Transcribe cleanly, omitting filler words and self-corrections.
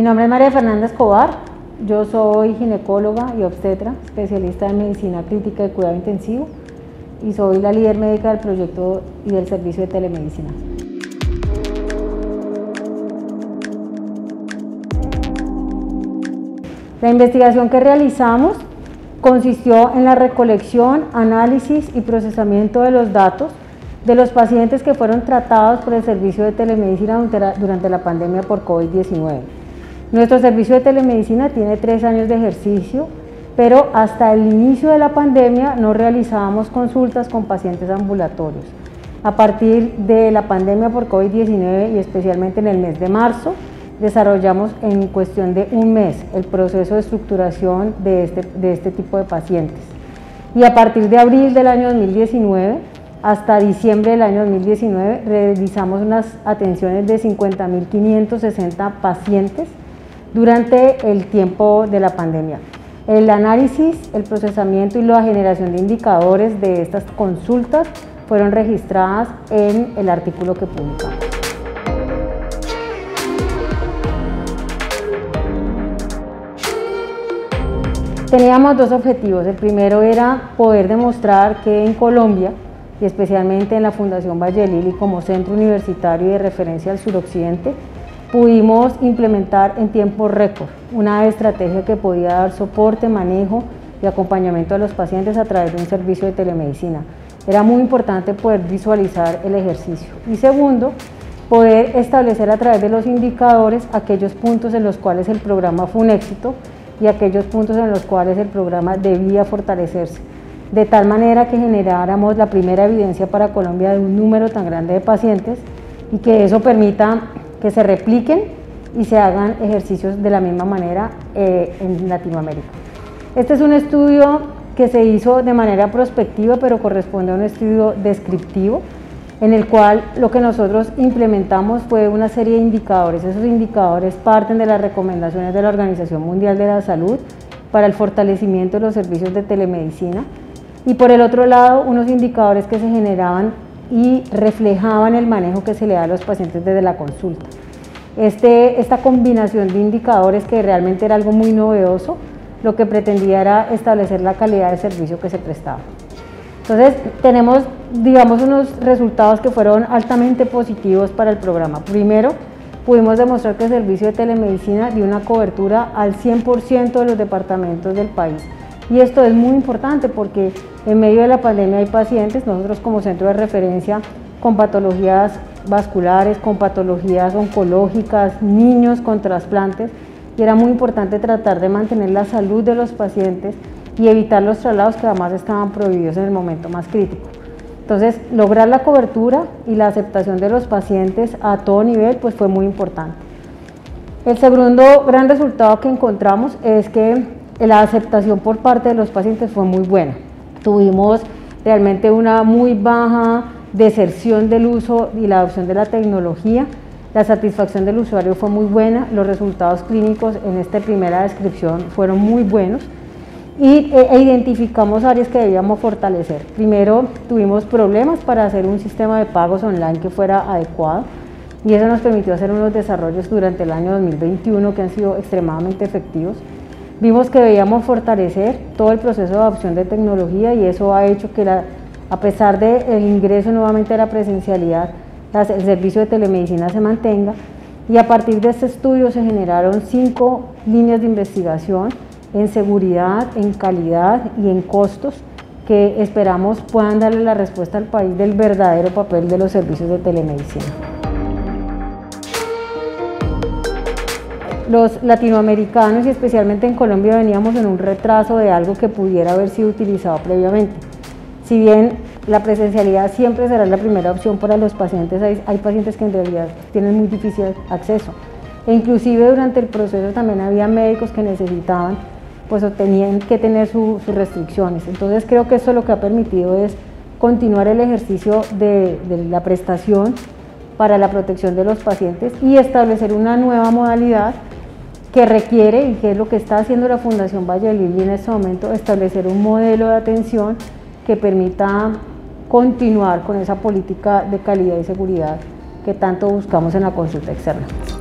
nombre es María Fernanda Escobar, yo soy ginecóloga y obstetra, especialista en medicina crítica y cuidado intensivo y soy la líder médica del proyecto y del servicio de telemedicina. La investigación que realizamos consistió en la recolección, análisis y procesamiento de los datos de los pacientes que fueron tratados por el servicio de telemedicina durante la pandemia por COVID-19. Nuestro servicio de telemedicina tiene 3 años de ejercicio, pero hasta el inicio de la pandemia no realizábamos consultas con pacientes ambulatorios. A partir de la pandemia por COVID-19 y especialmente en el mes de marzo, desarrollamos en cuestión de un mes el proceso de estructuración de este tipo de pacientes. Y a partir de abril del año 2019 hasta diciembre del año 2019 realizamos unas atenciones de 50.560 pacientes durante el tiempo de la pandemia. El análisis, el procesamiento y la generación de indicadores de estas consultas fueron registradas en el artículo que publicamos. Teníamos 2 objetivos. El primero era poder demostrar que en Colombia, y especialmente en la Fundación Valle del Lili como centro universitario de referencia al suroccidente, pudimos implementar en tiempo récord una estrategia que podía dar soporte, manejo y acompañamiento a los pacientes a través de un servicio de telemedicina. Era muy importante poder visualizar el ejercicio. Y segundo, poder establecer a través de los indicadores aquellos puntos en los cuales el programa fue un éxito y aquellos puntos en los cuales el programa debía fortalecerse, de tal manera que generáramos la primera evidencia para Colombia de un número tan grande de pacientes y que eso permita que se repliquen y se hagan ejercicios de la misma manera en Latinoamérica. Este es un estudio que se hizo de manera prospectiva, pero corresponde a un estudio descriptivo, en el cual lo que nosotros implementamos fue una serie de indicadores. Esos indicadores parten de las recomendaciones de la Organización Mundial de la Salud para el fortalecimiento de los servicios de telemedicina y por el otro lado unos indicadores que se generaban y reflejaban el manejo que se le da a los pacientes desde la consulta. Esta combinación de indicadores, que realmente era algo muy novedoso, lo que pretendía era establecer la calidad de servicio que se prestaba. Entonces tenemos, digamos, unos resultados que fueron altamente positivos para el programa. Primero, pudimos demostrar que el servicio de telemedicina dio una cobertura al 100% de los departamentos del país. Y esto es muy importante porque en medio de la pandemia hay pacientes, nosotros como centro de referencia, con patologías vasculares, con patologías oncológicas, niños con trasplantes, y era muy importante tratar de mantener la salud de los pacientes y evitar los traslados que además estaban prohibidos en el momento más crítico. Entonces, lograr la cobertura y la aceptación de los pacientes a todo nivel pues fue muy importante. El segundo gran resultado que encontramos es que la aceptación por parte de los pacientes fue muy buena. Tuvimos realmente una muy baja deserción del uso y la adopción de la tecnología. La satisfacción del usuario fue muy buena, los resultados clínicos en esta primera descripción fueron muy buenos y identificamos áreas que debíamos fortalecer. Primero, tuvimos problemas para hacer un sistema de pagos online que fuera adecuado y eso nos permitió hacer unos desarrollos durante el año 2021 que han sido extremadamente efectivos. Vimos que debíamos fortalecer todo el proceso de adopción de tecnología y eso ha hecho que a pesar del ingreso nuevamente a la presencialidad, el servicio de telemedicina se mantenga y a partir de este estudio se generaron 5 líneas de investigación en seguridad, en calidad y en costos que esperamos puedan darle la respuesta al país del verdadero papel de los servicios de telemedicina. Los latinoamericanos y especialmente en Colombia veníamos en un retraso de algo que pudiera haber sido utilizado previamente. Si bien la presencialidad siempre será la primera opción para los pacientes, hay pacientes que en realidad tienen muy difícil acceso. E inclusive durante el proceso también había médicos que necesitaban, pues o tenían que tener sus restricciones. Entonces creo que eso lo que ha permitido es continuar el ejercicio de la prestación para la protección de los pacientes y establecer una nueva modalidad que requiere, y que es lo que está haciendo la Fundación Valle del Lili en este momento, establecer un modelo de atención que permita continuar con esa política de calidad y seguridad que tanto buscamos en la consulta externa.